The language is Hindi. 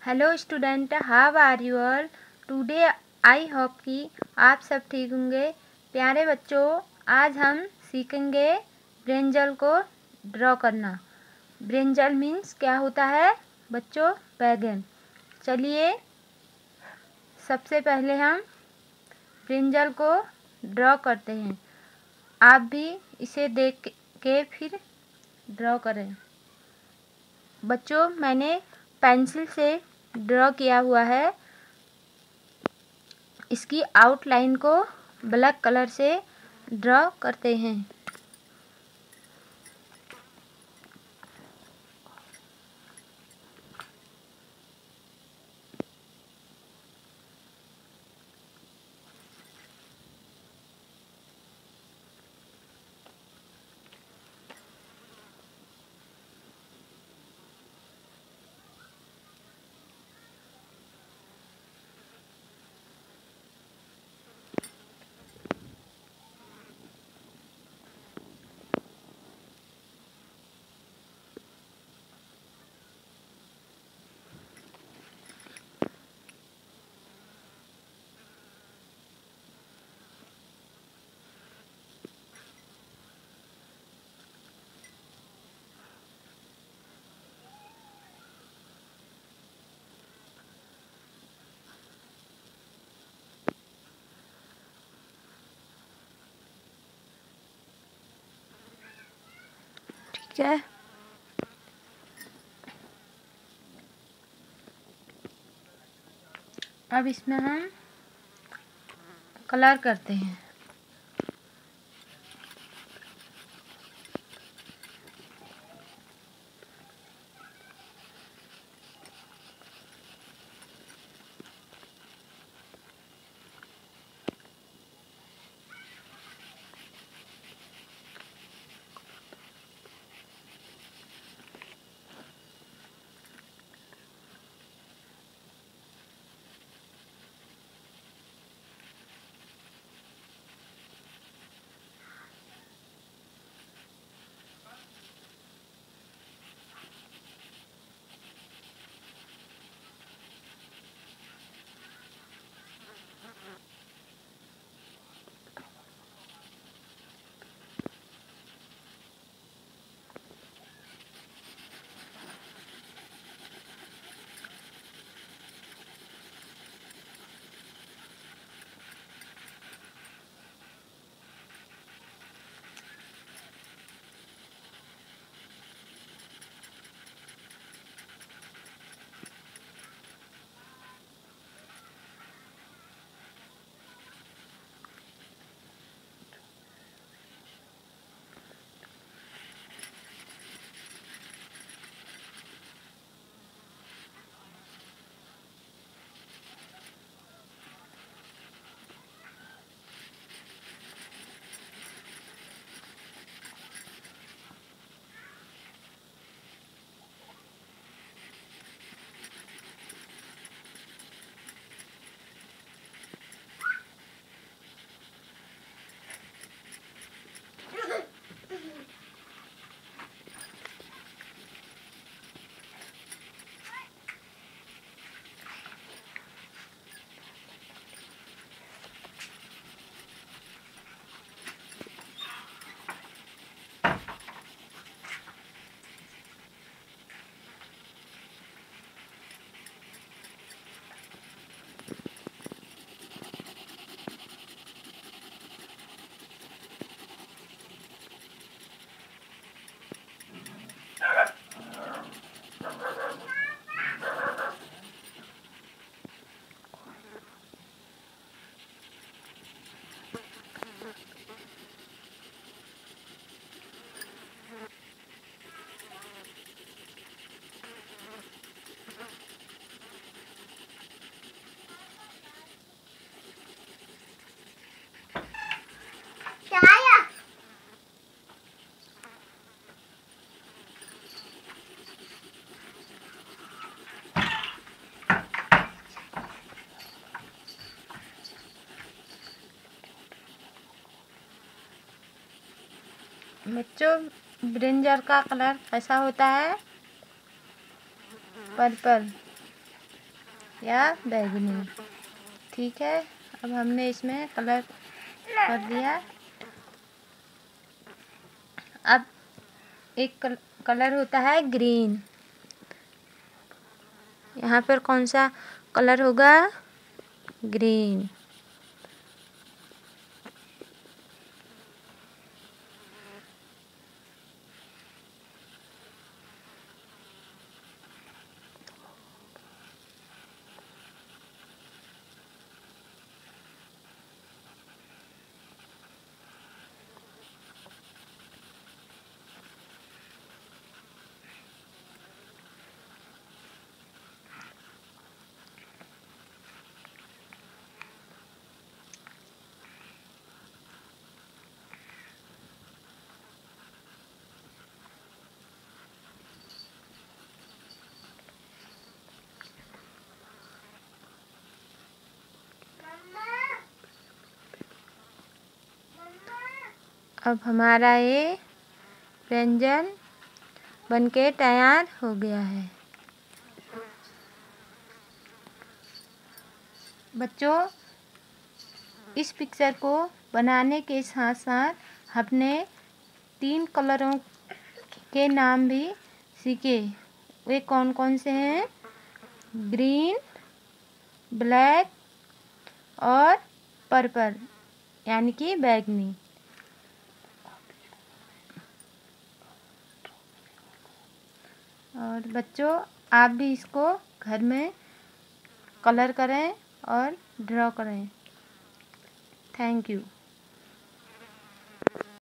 Hello student, how are you all? Today I hope कि आप सब ठीक होंगे। प्यारे बच्चों, आज हम सीखेंगे ब्रिंजल को ड्रॉ करना। ब्रिंजल मीन्स क्या होता है बच्चों? बैगन। चलिए सबसे पहले हम ब्रिंजल को ड्रॉ करते हैं। आप भी इसे देख के फिर ड्रॉ करें। बच्चों, मैंने पेंसिल से ड्रॉ किया हुआ है। इसकी आउटलाइन को ब्लैक कलर से ड्रॉ करते हैं। ठीक है, अब इसमें हम कलर करते हैं। बच्चों, ब्रिंजल का कलर कैसा होता है? पर्पल। या बैगनी। ठीक है, अब हमने इसमें कलर कर दिया। अब एक कलर होता है ग्रीन। यहाँ पर कौन सा कलर होगा? ग्रीन। अब हमारा ये व्यंजन बनके तैयार हो गया है। बच्चों, इस पिक्चर को बनाने के साथ साथ अपने 3 कलरों के नाम भी सीखे। वे कौन कौन से हैं? ग्रीन, ब्लैक और पर्पल, यानी कि बैगनी। और बच्चों, आप भी इसको घर में कलर करें और ड्रॉ करें। Thank you.